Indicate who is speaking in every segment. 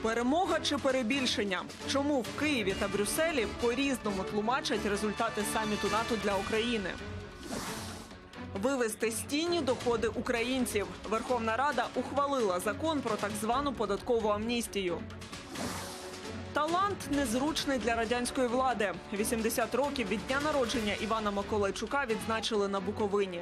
Speaker 1: Перемога чи перебільшення? Чому в Києві та Брюсселі по-різному тлумачать результати саміту НАТО для України? Вивести з тіні доходи українців. Верховна Рада ухвалила закон про так звану податкову амністію. Талант незручний для радянської влади. 80 років від дня народження Івана Миколайчука відзначили на Буковині.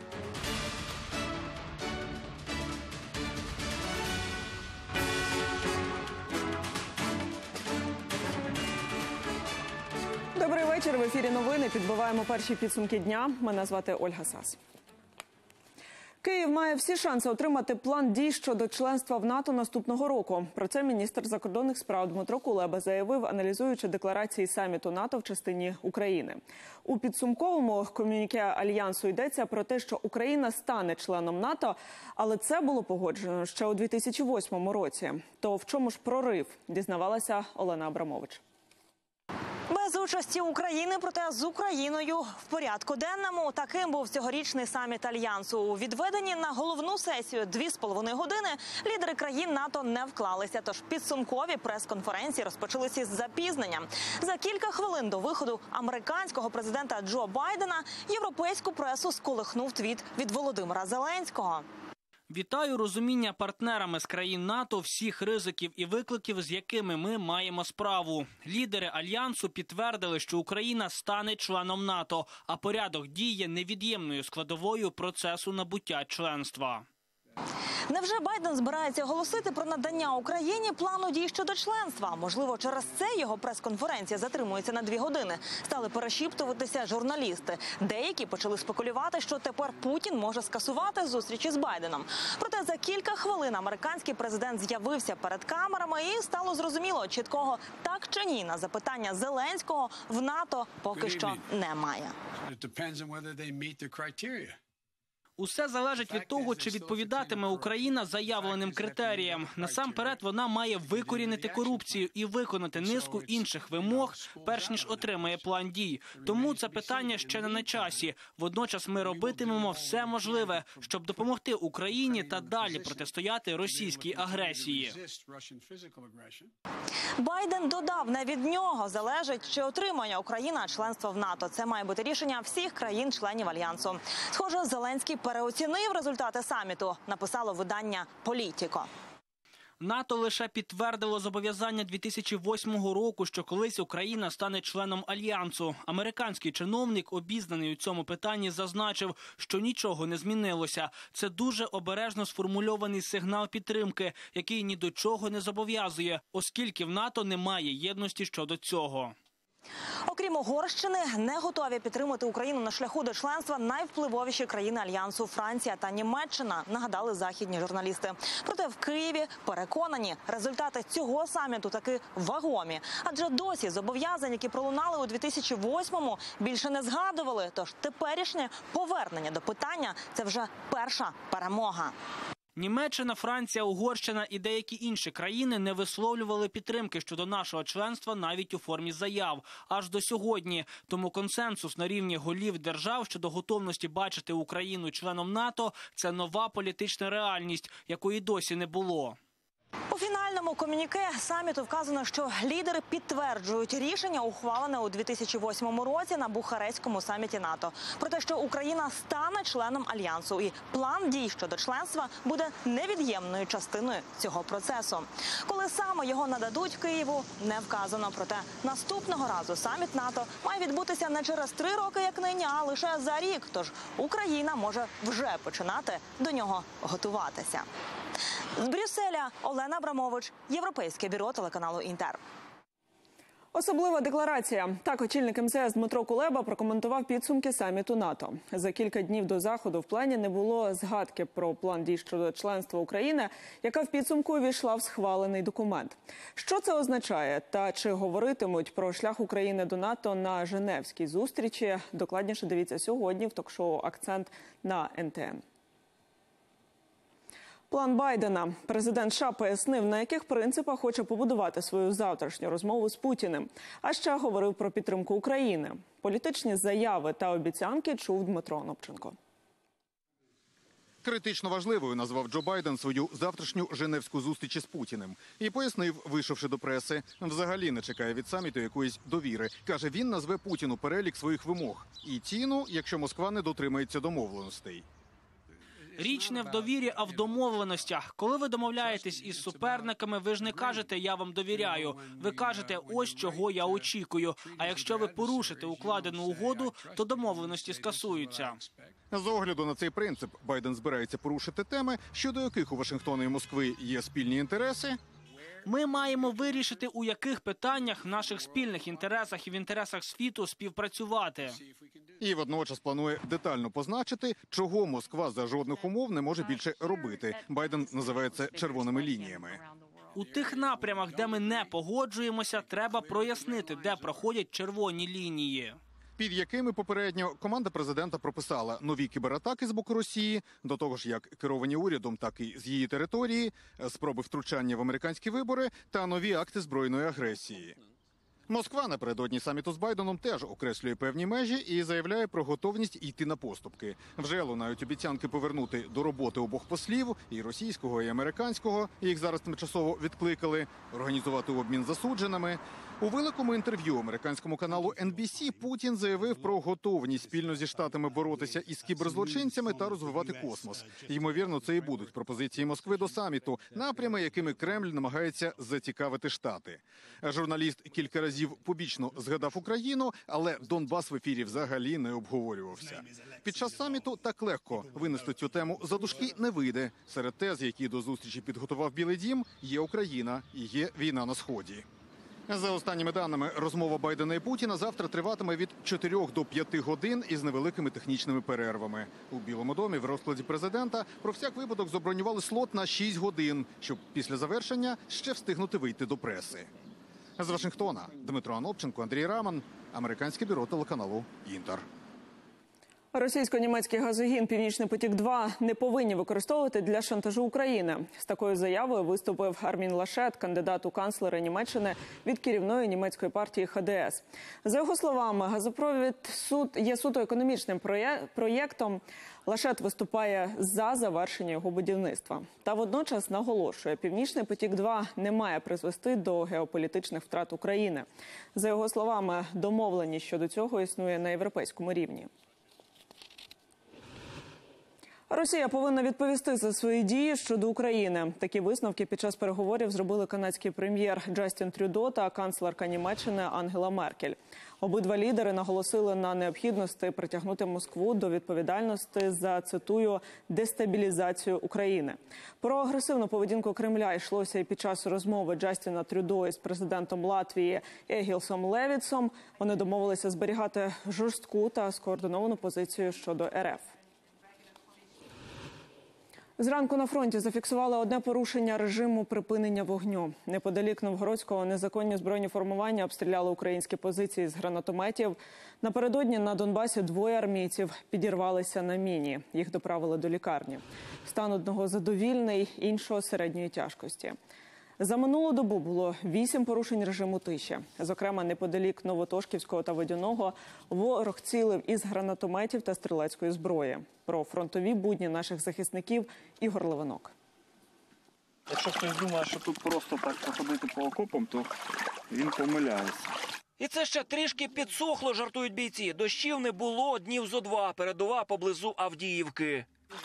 Speaker 1: Добрий вечір. В ефірі новини. Підбиваємо перші підсумки дня. Мене звати Ольга Сас. Київ має всі шанси отримати план дій щодо членства в НАТО наступного року. Про це міністр закордонних справ Дмитро Кулеба заявив, аналізуючи декларації саміту НАТО в частині України. У підсумковому комюніке Альянсу йдеться про те, що Україна стане членом НАТО, але це було погоджено ще у 2008 році. То в чому ж прорив, дізнавалася Олена Абрамович.
Speaker 2: Без участі України, проте з Україною в порядку денному. Таким був цьогорічний саміт Альянсу. У відведені на головну сесію 2,5 години лідери країн НАТО не вклалися. Тож підсумкові прес-конференції розпочалися з запізненням. За кілька хвилин до виходу американського президента Джо Байдена європейську пресу сколихнув твіт від Володимира Зеленського.
Speaker 3: Вітаю розуміння партнерами з країн НАТО всіх ризиків і викликів, з якими ми маємо справу. Лідери Альянсу підтвердили, що Україна стане членом НАТО, а порядок дій є невід'ємною складовою процесу набуття членства.
Speaker 2: Невже Байден збирається оголосити про надання Україні плану дій щодо членства? Можливо, через це його прес-конференція затримується на 2 години. Стали перешіптуватися журналісти. Деякі почали спекулювати, що тепер Путін може скасувати зустрічі з Байденом. Проте за кілька хвилин американський президент з'явився перед камерами і стало зрозуміло, чіткого так чи ні на запитання Зеленського в НАТО поки що немає.
Speaker 3: Усе залежить від того, чи відповідатиме Україна заявленим критеріям. Насамперед, вона має викорінити корупцію і виконати низку інших вимог, перш ніж отримає план дій. Тому це питання ще не на часі. Водночас ми робитимемо все можливе, щоб допомогти Україні та далі протистояти російській агресії.
Speaker 2: Байден додав, не від нього залежить, чи отримає Україна членство в НАТО. Це має бути рішення всіх країн-членів Альянсу. Схоже, Зеленський переоцінив результати саміту, написало видання «Політіко».
Speaker 3: НАТО лише підтвердило зобов'язання 2008 року, що колись Україна стане членом Альянсу. Американський чиновник, обізнаний у цьому питанні, зазначив, що нічого не змінилося. Це дуже обережно сформульований сигнал підтримки, який ні до чого не зобов'язує, оскільки в НАТО немає єдності щодо цього.
Speaker 2: Окрім Угорщини, не готові підтримати Україну на шляху до членства найвпливовіші країни Альянсу – Франція та Німеччина, нагадали західні журналісти. Проте в Києві переконані, результати цього саміту таки вагомі. Адже досі зобов'язань, які пролунали у 2008-му, більше не згадували. Тож теперішнє повернення до питання – це вже перша перемога.
Speaker 3: Німеччина, Франція, Угорщина і деякі інші країни не висловлювали підтримки щодо нашого членства навіть у формі заяв. Аж до сьогодні. Тому консенсус на рівні голів держав щодо готовності бачити Україну членом НАТО – це нова політична реальність, якої досі не було.
Speaker 2: У фінальному комюніке саміту вказано, що лідери підтверджують рішення, ухвалене у 2008 році на Бухарестському саміті НАТО, про те, що Україна стане членом Альянсу і план дій щодо членства буде невід'ємною частиною цього процесу. Коли саме його нададуть Києву, не вказано. Проте наступного разу саміт НАТО має відбутися не через 3 роки, як нині, а лише за рік. Тож Україна може вже починати до нього готуватися. З Брюсселя Олена Абрамович, Європейське бюро телеканалу «Інтер».
Speaker 1: Особлива декларація. Так, очільник МЗС Дмитро Кулеба прокоментував підсумки саміту НАТО. За кілька днів до заходу в плані не було згадки про план дій щодо членства України, яка в підсумку увійшла в схвалений документ. Що це означає? Та чи говоритимуть про шлях України до НАТО на Женевській зустрічі? Докладніше дивіться сьогодні в ток-шоу «Акцент» на НТН. План Байдена. Президент США пояснив, на яких принципах хоче побудувати свою завтрашню розмову з Путіним. А ще говорив про підтримку України. Політичні заяви та обіцянки чув Дмитро Онопченко.
Speaker 4: Критично важливою назвав Джо Байден свою завтрашню женевську зустріч із Путіним. І пояснив, вийшовши до преси, взагалі не чекає від саміту якоїсь довіри. Каже, він назве Путіну перелік своїх вимог. І ціну, якщо Москва не дотримається домовленостей.
Speaker 3: Річ не в довірі, а в домовленостях. Коли ви домовляєтесь із суперниками, ви ж не кажете «я вам довіряю». Ви кажете «ось чого я очікую». А якщо ви порушите укладену угоду, то домовленості скасуються.
Speaker 4: З огляду на цей принцип Байден збирається порушити теми, щодо яких у Вашингтона і Москви є спільні інтереси.
Speaker 3: Ми маємо вирішити, у яких питаннях в наших спільних інтересах і в інтересах світу співпрацювати.
Speaker 4: І водночас планує детально позначити, чого Москва за жодних умов не може більше робити. Байден називає це червоними лініями.
Speaker 3: У тих напрямах, де ми не погоджуємося, треба прояснити, де проходять червоні лінії.
Speaker 4: Під якими попередньо команда президента прописала нові кібератаки з боку Росії, до того ж як керовані урядом, так і з її території, спроби втручання в американські вибори та нові акти збройної агресії. Москва напередодні саміту з Байденом теж окреслює певні межі і заявляє про готовність йти на поступки. Вже лунають обіцянки повернути до роботи обох послів, і російського, і американського, їх зараз тимчасово відкликали, організувати обмін засудженими. У великому інтерв'ю американському каналу NBC Путін заявив про готовність спільно зі Штатами боротися із кіберзлочинцями та розвивати космос. Ймовірно, це і будуть пропозиції Москви до саміту, напрями, якими Кремль намагається зацікавити Штати. Журналіст кілька разів побічно згадав Україну, але Донбас в ефірі взагалі не обговорювався. Під час саміту так легко винести цю тему за дужки не вийде. Серед тез, які до зустрічі підготував Білий дім, є Україна і є війна на Сході. За останніми даними, розмова Байдена і Путіна завтра триватиме від 4 до 5 годин із невеликими технічними перервами. У Білому домі в розкладі президента про всяк випадок забронювали слот на 6 годин, щоб після завершення ще встигнути вийти до преси. З Вашингтона Дмитро Анопченко, Андрій Раман, американське бюро телеканалу «Інтер».
Speaker 1: Російсько-німецький газогін «Північний потік-2» не повинні використовувати для шантажу України. З такою заявою виступив Армін Лашет, кандидат у канцлери Німеччини від керівної німецької партії ХДС. За його словами, газопровід є суто економічним проєктом. Лашет виступає за завершення його будівництва. Та водночас наголошує, «Північний потік-2» не має призвести до геополітичних втрат України. За його словами, домовленість щодо цього існує на європейському рівні. Росія повинна відповісти за свої дії щодо України. Такі висновки під час переговорів зробили канадський прем'єр Джастін Трюдо та канцлерка Німеччини Ангела Меркель. Обидва лідери наголосили на необхідності притягнути Москву до відповідальності за, цитую, «дестабілізацію України». Про агресивну поведінку Кремля йшлося і під час розмови Джастіна Трюдо із президентом Латвії Егілсом Левітсом. Вони домовилися зберігати жорстку та скоординовану позицію щодо РФ. Зранку на фронті зафіксували одне порушення режиму припинення вогню. Неподалік Новгородського незаконні збройні формування обстріляли українські позиції з гранатометів. Напередодні на Донбасі 2 армійців підірвалися на міні. Їх доправили до лікарні. Стан одного задовільний, іншого середньої тяжкості. За минулу добу було 8 порушень режиму тиші. Зокрема, неподалік Новотошківського та Водяного ворог цілив із гранатометів та стрілецької зброї. Про фронтові будні наших захисників Ігор Левинок.
Speaker 5: Якщо хтось думає, що тут просто так походити по окопам, то він помиляється.
Speaker 6: І це ще трішки підсохло, жартують бійці. Дощів не було днів зо 2, передова поблизу Авдіївки.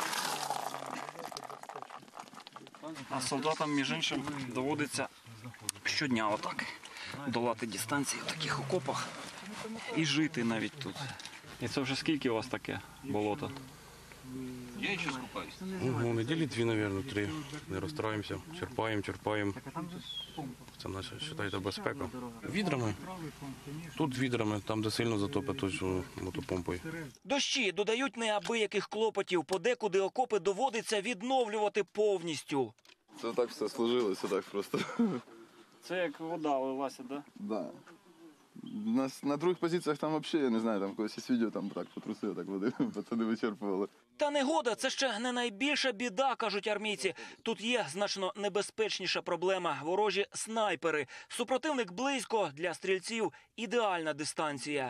Speaker 5: А солдатам, між іншим, доводиться щодня отак долати дистанції в таких окопах і жити навіть тут. І це вже скільки у вас таке болото?
Speaker 6: Я ще скупаюсь.
Speaker 7: Ну, неділі 2, мабуть, 3. Не розстраємося, черпаємо. Це наша, вважайте, безпека. Відрами. Тут відрами, там, де сильно затопить, то мотопомпою.
Speaker 6: Дощі додають неабияких клопотів. Подекуди окопи доводиться відновлювати повністю.
Speaker 8: Це так все сложилося, так просто.
Speaker 5: Це як вода лилася, так?
Speaker 8: Да. На других позиціях там взагалі, я не знаю, там когось із відео там так потрусили, так води, пацани вичерпували.
Speaker 6: Та негода – це ще не найбільша біда, кажуть армійці. Тут є значно небезпечніша проблема – ворожі снайпери. Супротивник близько, для стрільців – ідеальна дистанція.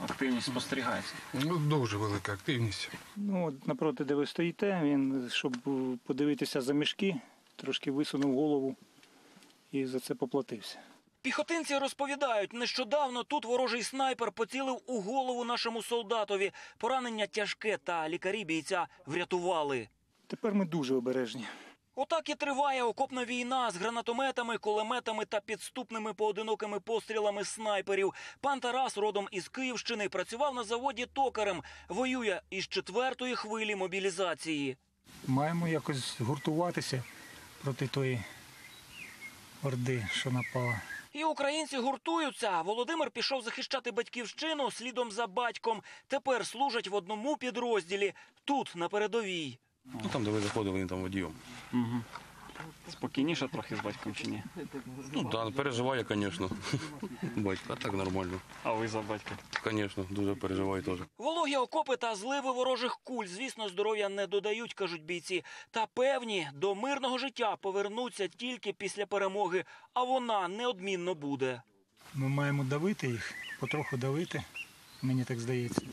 Speaker 5: Активність спостерігається.
Speaker 7: Ну, дуже велика активність.
Speaker 9: Ну, от напроти, де ви стоїте, він, щоб подивитися за мішки, трошки висунув голову і за це поплатився.
Speaker 6: Піхотинці розповідають, нещодавно тут ворожий снайпер поцілив у голову нашому солдатові. Поранення тяжке, та лікарі бійця врятували.
Speaker 9: Тепер ми дуже обережні.
Speaker 6: Отак і триває окопна війна з гранатометами, кулеметами та підступними поодинокими пострілами снайперів. Пан Тарас, родом із Київщини, працював на заводі токарем. Воює із 4-ї хвилі мобілізації.
Speaker 9: Маємо якось гуртуватися проти тої орди, що напала.
Speaker 6: І українці гуртуються. Володимир пішов захищати батьківщину слідом за батьком. Тепер служать в одному підрозділі, тут, на передовій.
Speaker 7: Ну, там, де ви заходили, він там водієм.
Speaker 5: Спокійніше трохи з батьком чи ні?
Speaker 7: Ну, так, переживає, звісно. Батько, а так нормально.
Speaker 5: А ви за батька?
Speaker 7: Звісно, дуже переживаю теж.
Speaker 6: Вологі окопи та зливи ворожих куль, звісно, здоров'я не додають, кажуть бійці. Та певні, до мирного життя повернуться тільки після перемоги, а вона неодмінно буде.
Speaker 9: Ми маємо давити їх, потроху давити, мені так здається.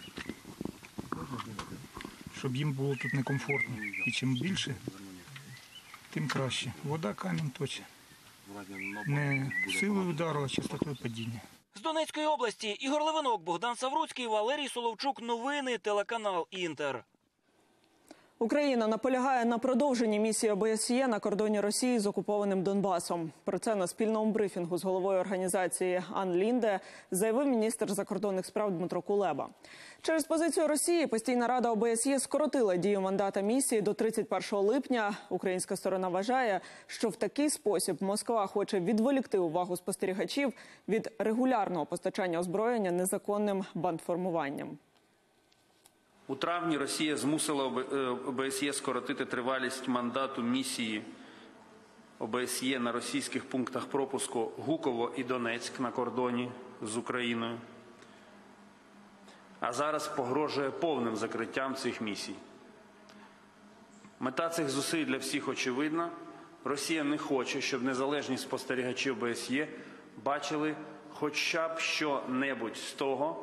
Speaker 9: Щоб їм було тут некомфортно. І чим більше, тим краще. Вода камінь точить. Не силою удару, а частотою падіння.
Speaker 6: З Донецької області Ігор Левинок, Богдан Савруцький, Валерій Соловчук. Новини, телеканал «Інтер».
Speaker 1: Україна наполягає на продовженні місії ОБСЄ на кордоні Росії з окупованим Донбасом. Про це на спільному брифінгу з головою організації Ан Лінде заявив міністр закордонних справ Дмитро Кулеба. Через позицію Росії постійна рада ОБСЄ скоротила дію мандата місії до 31 липня. Українська сторона вважає, що в такий спосіб Москва хоче відволікти увагу спостерігачів від регулярного постачання озброєння незаконним бандформуванням.
Speaker 10: У травні Росія змусила ОБСЄ скоротити тривалість мандату місії ОБСЄ на російських пунктах пропуску Гуково і Донецьк на кордоні з Україною. А зараз погрожує повним закриттям цих місій. Мета цих зусиль для всіх очевидна. Росія не хоче, щоб незалежні спостерігачі ОБСЄ бачили хоча б що-небудь з того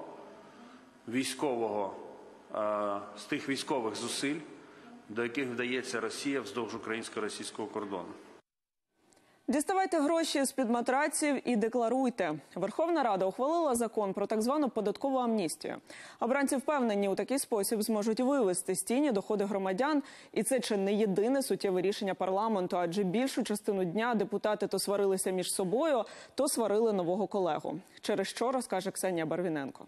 Speaker 10: з тих військових зусиль, до яких вдається Росія вздовж українсько-російського кордону.
Speaker 1: Діставайте гроші з-під матраців і декларуйте. Верховна Рада ухвалила закон про так звану податкову амністію. Обранці впевнені, у такий спосіб зможуть вивести з тіні доходи громадян. І це чи не єдине суттєве рішення парламенту, адже більшу частину дня депутати то сварилися між собою, то сварили нового колегу. Через що, розкаже Ксенія Барвіненко.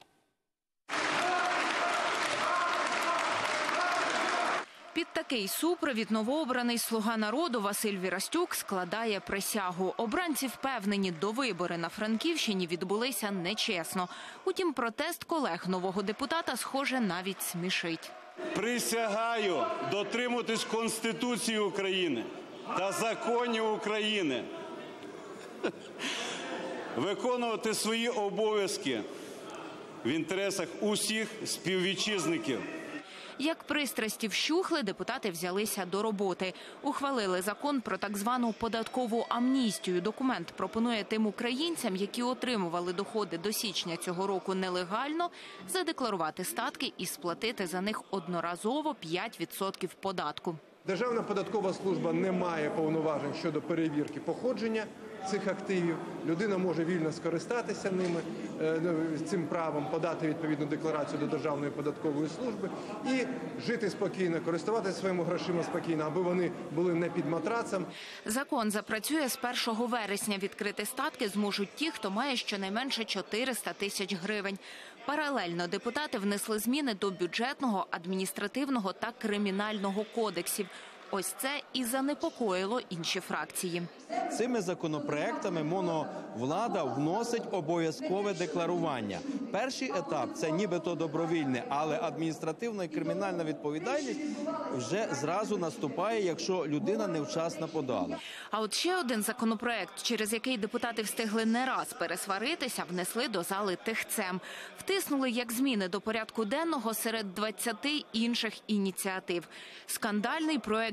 Speaker 11: Під такий супровід новообраний «Слуга народу» Василь Вірастюк складає присягу. Обранці впевнені, довибори на Франківщині відбулися нечесно. Утім, протест колег нового депутата, схоже, навіть смішить.
Speaker 12: Присягаю дотримуватись Конституції України та законів України, виконувати свої обов'язки в інтересах усіх співвітчизників.
Speaker 11: Як пристрасті вщухли, депутати взялися до роботи. Ухвалили закон про так звану податкову амністію. Документ пропонує тим українцям, які отримували доходи до січня цього року нелегально, задекларувати статки і сплатити за них одноразово 5% податку.
Speaker 13: Державна податкова служба не має повноважень щодо перевірки походження цих активів. Людина може вільно скористатися ними, цим правом, подати відповідну декларацію до Державної податкової служби і жити спокійно, користуватися своїми грошима спокійно, аби вони були не під матрацем.
Speaker 11: Закон запрацює з 1 вересня. Відкрити статки зможуть ті, хто має щонайменше 400 тисяч гривень. Паралельно депутати внесли зміни до бюджетного, адміністративного та кримінального кодексів. Ось це і занепокоїло інші фракції.
Speaker 14: Цими законопроектами моновлада вносить обов'язкове декларування. Перший етап – це нібито добровільне, але адміністративна і кримінальна відповідальність вже зразу наступає, якщо людина невчасно подала.
Speaker 11: А от ще один законопроект, через який депутати встигли не раз пересваритися, внесли до зали тихцем. Втиснули як зміни до порядку денного серед 20 інших ініціатив. Скандальний проект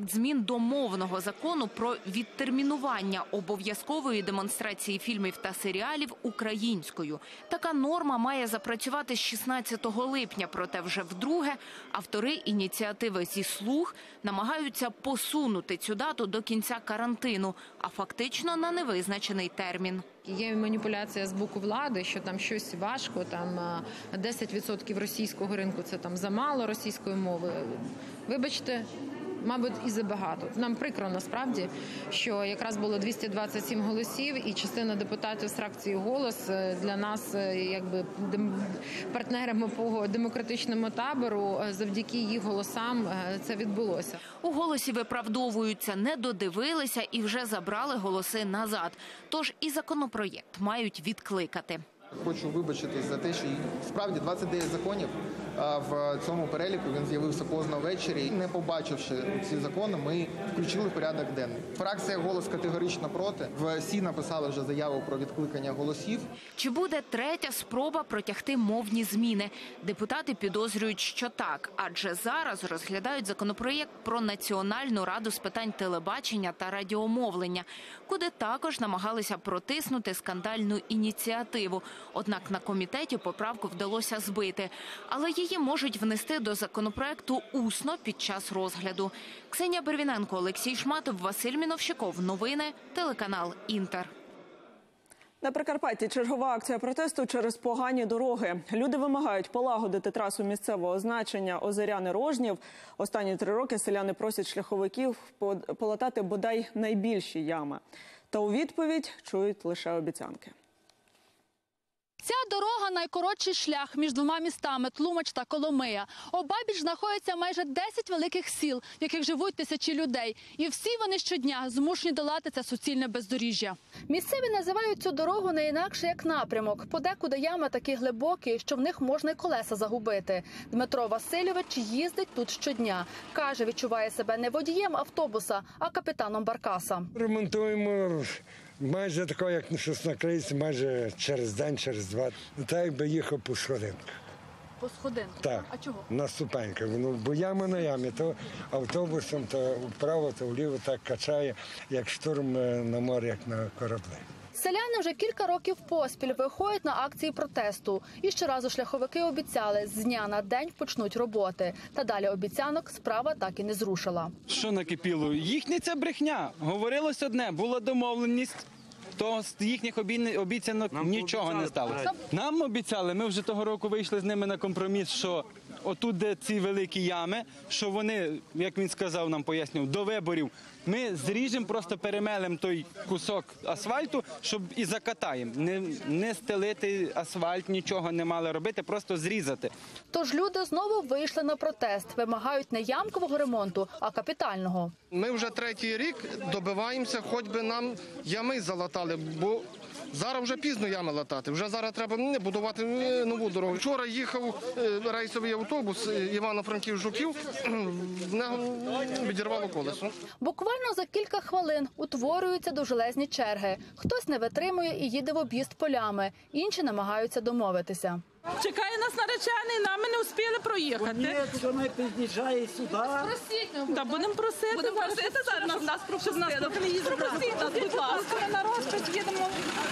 Speaker 11: проєкт змін до мовного закону про відтермінування обов'язкової демонстрації фільмів та серіалів українською. Така норма має запрацювати з 16 липня, проте вже вдруге автори ініціативи зі «Слуг» намагаються посунути цю дату до кінця карантину, а фактично на невизначений термін.
Speaker 15: Є маніпуляція з боку влади, що там щось важко, там 10% російського ринку – це там замало російської мови. Вибачте, мабуть, і забагато. Нам прикро насправді, що якраз було 227 голосів, і частина депутатів з фракції «Голос» для нас, якби партнерами по демократичному табору, завдяки їх голосам це відбулося.
Speaker 11: У «Голосі» виправдовуються, не додивилися і вже забрали голоси назад. Тож і законопроєкт мають відкликати.
Speaker 16: Хочу вибачитись за те, що справді 29 законів в цьому переліку, він з'явився поздно ввечері. Не побачивши ці закони, ми включили в порядок денний. Фракція «Голос» категорично проти. В СІ написали вже заяву про відкликання голосів.
Speaker 11: Чи буде третя спроба протягти мовні зміни? Депутати підозрюють, що так, адже зараз розглядають законопроєкт про Національну раду з питань телебачення та радіомовлення, куди також намагалися протиснути скандальну ініціативу. Однак на комітеті поправку вдалося збити. Але її можуть внести до законопроекту усно під час розгляду. Ксенія Бервіненко, Олексій Шматов, Василь Міновщиков. Новини, телеканал «Інтер».
Speaker 1: На Прикарпатті чергова акція протесту через погані дороги. Люди вимагають полагодити трасу місцевого значення Озеряни-Рожнів. Останні 3 роки селяни просять шляховиків полатати бодай найбільші ями. Та у відповідь чують лише обіцянки.
Speaker 17: Ця дорога – найкоротший шлях між двома містами – Тлумач та Коломия. Обабіч знаходяться майже 10 великих сіл, в яких живуть тисячі людей. І всі вони щодня змушені долати це суцільне бездоріжжя. Місцеві називають цю дорогу не інакше як напрямок. Подекуди ями такі глибокі, що в них можна й колеса загубити. Дмитро Васильович їздить тут щодня. Каже, відчуває себе не водієм автобуса, а капітаном баркаса.
Speaker 18: Ремонтуємо майже такого, як щось накриється, майже через день, через два. Так, якби їхав по сходинках.
Speaker 17: По сходинках?
Speaker 18: Так.
Speaker 17: А чого?
Speaker 18: На ступеньках. Бо яма на ямі, то автобусом, то вправо, то вліво так качає, як штурм на морі, як на кораблі.
Speaker 17: Селяни вже кілька років поспіль виходять на акції протесту. І щоразу шляховики обіцяли, з дня на день почнуть роботи. Та далі обіцянок справа так і не зрушила.
Speaker 19: Що накипіло? Їхня ця брехня. Говорилось одне, була домовленість. То з їхніх обіцянок нічого не сталося. Нам обіцяли, ми вже того року вийшли з ними на компроміс, що отут, де ці великі ями, що вони, як він сказав, нам пояснив, до виборів, ми зріжемо, просто перемелемо той кусок асфальту, щоб і закатаємо. Не стелити асфальт, нічого не мали робити, просто зрізати.
Speaker 17: Тож люди знову вийшли на протест. Вимагають не ямкового ремонту, а капітального.
Speaker 20: Ми вже 3-й рік добиваємося, хоч би нам ями залатали, бо зараз вже пізно ями латати. Вже зараз треба будувати нову дорогу. Вчора їхав рейсовий автобус Івано-Франківськ-Жуків, в нього відірвало колесо.
Speaker 17: Буквально за кілька хвилин утворюються довжелезні черги. Хтось не витримує і їде в об'їзд полями, інші намагаються домовитися.
Speaker 21: Чекає нас наречений, нам ми не встигли проїхати. Ні, вона під'їжджає сюди. Та будемо просити. Будемо просити зараз, нас пропустили. Пропустіть нас, будь ласка. Ми на розпис їдемо.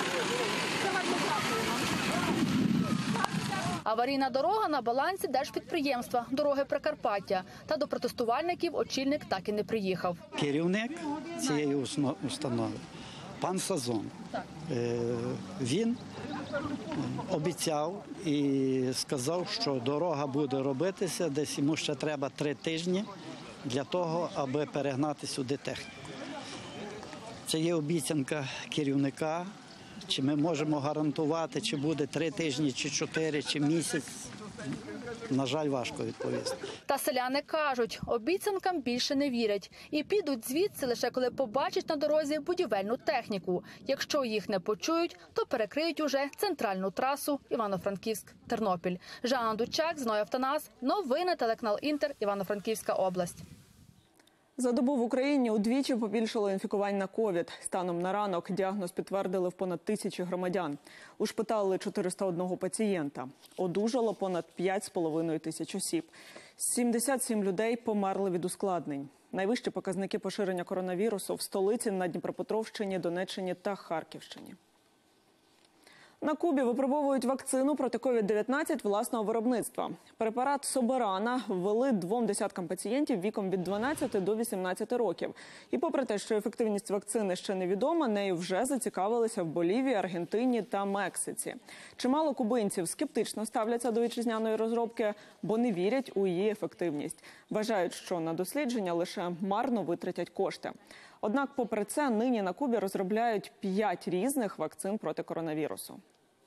Speaker 17: Аварійна дорога на балансі держпідприємства «Дороги Прикарпаття». Та до протестувальників очільник так і не приїхав.
Speaker 22: Керівник цієї установи, пан Сазон, він обіцяв і сказав, що дорога буде робитися, десь йому ще треба 3 тижні для того, аби перегнати сюди техніку. Це є обіцянка керівника. Чи ми можемо гарантувати, чи буде 3 тижні, чи 4, чи місяць, на жаль, важко відповісти.
Speaker 17: Та селяни кажуть, обіцянкам більше не вірять. І підуть звідси лише коли побачать на дорозі будівельну техніку. Якщо їх не почують, то перекриють уже центральну трасу Івано-Франківськ-Тернопіль. Жанна Дучак, Зной Автонас. Новини, телеканал «Інтер», Івано-Франківська область.
Speaker 1: За добу в Україні удвічі побільшало інфікувань на ковід. Станом на ранок діагноз підтвердили в понад 1000 громадян. Ушпиталили 401 пацієнта. Одужало понад 5,5 тисяч осіб. 77 людей померли від ускладнень. Найвищі показники поширення коронавірусу в столиці, на Дніпропетровщині, Донеччині та Харківщині. На Кубі випробовують вакцину проти COVID-19 власного виробництва. Препарат Соберана ввели 2 десяткам пацієнтів віком від 12 до 18 років. І попри те, що ефективність вакцини ще невідома, нею вже зацікавилися в Болівії, Аргентині та Мексиці. Чимало кубинців скептично ставляться до вітчизняної розробки, бо не вірять у її ефективність. Вважають, що на дослідження лише марно витратять кошти. Однак, попри це, нині на Кубі розробляють 5 різних вакцин проти коронавірусу.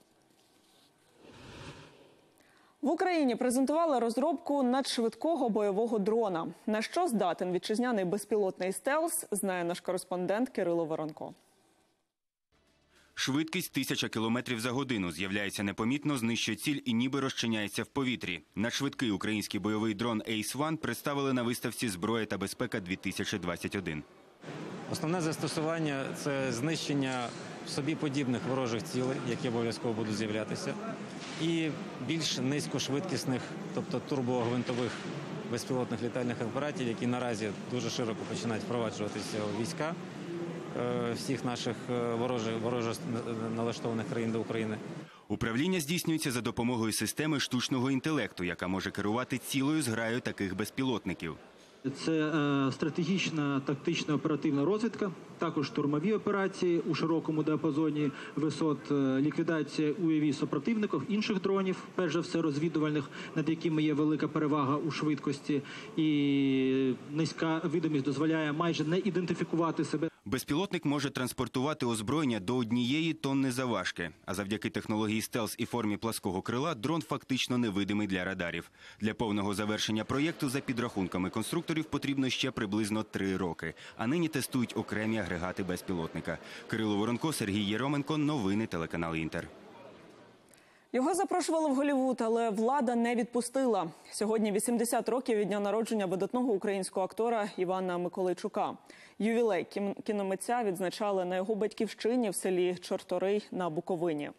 Speaker 1: В Україні презентували розробку надшвидкого бойового дрона. На що здатен вітчизняний безпілотний стелс, знає наш кореспондент Кирило Воронко.
Speaker 2: Швидкість 1000 км за годину, з'являється непомітно, знищує ціль і ніби розчиняється в повітрі. Надшвидкий український бойовий дрон Ace-1 представили на виставці «Зброя та безпека-2021».
Speaker 3: Основне застосування – це знищення собі подібних ворожих цілей, які обов'язково будуть з'являтися, і більш низькошвидкісних, тобто турбогвинтових безпілотних літальних апаратів, які наразі дуже широко починають впроваджуватися у війська всіх наших вороже налаштованих країн до України.
Speaker 2: Управління здійснюється за допомогою системи штучного інтелекту, яка може керувати цілою зграю таких безпілотників.
Speaker 23: Це стратегічна, тактична, оперативна розвідка, також штурмові операції у широкому діапазоні висот, ліквідація уявів супротивників, інших дронів, перш за все розвідувальних, над якими є велика перевага у швидкості, і низька видимість дозволяє майже не ідентифікувати себе.
Speaker 2: Безпілотник може транспортувати озброєння до 1 тонни завважки, а завдяки технології стелс і формі плаского крила дрон фактично невидимий для радарів. Для повного завершення проєкту, за підрахунками конструкторів, потрібно ще приблизно 3 роки, а нині тестують окремі агрегати безпілотника. Кирило Воронко, Сергій Єроменко, новини телеканал «Інтер».
Speaker 1: Його запрошували в Голлівуд, але влада не відпустила. Сьогодні 80 років від дня народження видатного українського актора Івана Миколайчука. Ювілей кіномитця відзначали на його батьківщині в селі Чорторий на Буковині.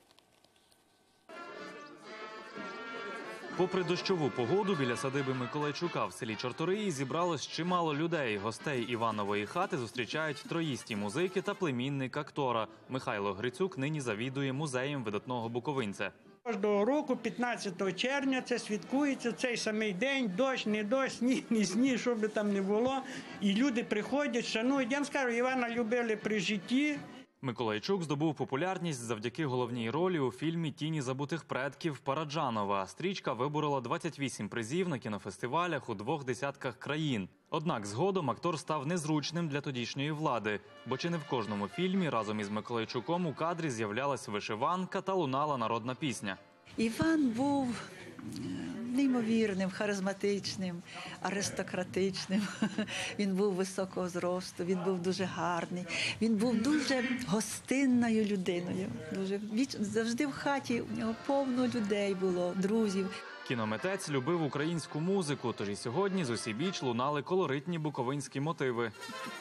Speaker 24: Попри дощову погоду, біля садиби Миколайчука в селі Чорториї зібралось чимало людей. Гостей Іванової хати зустрічають троїсті музики та племінник актора. Михайло Грицюк нині завідує музеєм видатного буковинця.
Speaker 25: Кожного року, 15 червня, це святкується цей самий день, дощ, не дощ, сніг, не сніг, що би там не було. І люди приходять, шанують. Я вам скажу, Івана любили при житті.
Speaker 24: Миколайчук здобув популярність завдяки головній ролі у фільмі «Тіні забутих предків» Параджанова. Стрічка виборола 28 призів на кінофестивалях у 2 десятках країн. Однак згодом актор став незручним для тодішньої влади, бо чи не в кожному фільмі разом із Миколайчуком у кадрі з'являлась вишиванка та лунала народна пісня.
Speaker 26: Іван був неймовірним, харизматичним, аристократичним. Він був високого зросту, він був дуже гарний, він був дуже гостинною людиною. Завжди в хаті у нього повно людей було, друзів.
Speaker 24: Кіномитець любив українську музику, тож і сьогодні з усібіч лунали колоритні буковинські мотиви.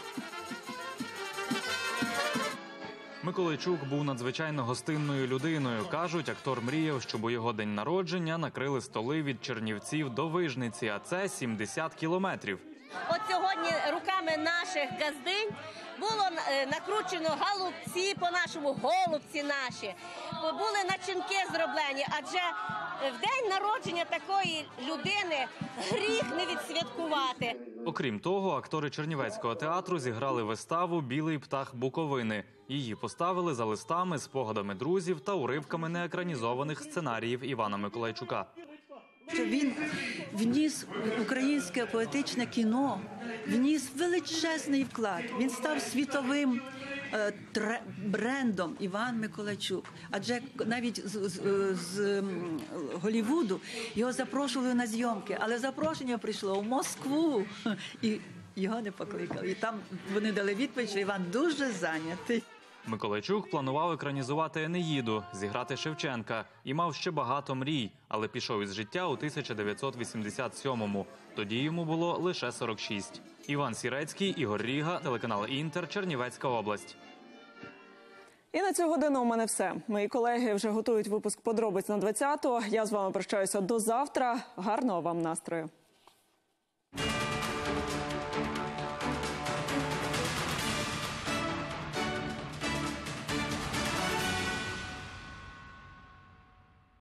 Speaker 24: Миколайчук був надзвичайно гостинною людиною. Кажуть, актор мріяв, щоб у його день народження накрили столи від Чернівців до Вижниці, а це 70 кілометрів.
Speaker 27: От сьогодні руками наших газдинь було накручено голубці, по-нашому голубці наші. Були начинки зроблені, адже в день народження такої людини гріх не відсвяткувати.
Speaker 24: Окрім того, актори Чернівецького театру зіграли виставу «Білий птах Буковини». Її поставили за листами, спогадами друзів та уривками неекранізованих сценаріїв Івана Миколайчука.
Speaker 26: Він вніс українське поетичне кіно, вніс величезний вклад. Він став світовим брендом Іван Миколайчук. Адже навіть з Голлівуду його запрошували на зйомки, але запрошення прийшло в Москву, і його не покликали. І там вони дали відповідь, що Іван дуже зайнятий.
Speaker 24: Миколайчук планував екранізувати «Енеїду», зіграти Шевченка і мав ще багато мрій, але пішов із життя у 1987-му. Тоді йому було лише 46. Іван Сірецький, Ігор Ріга, телеканал «Інтер», Чернівецька область.
Speaker 1: І на цю годину у мене все. Мої колеги вже готують випуск подробиць на 20-ту. Я з вами прощаюся до завтра. Гарного вам настрою.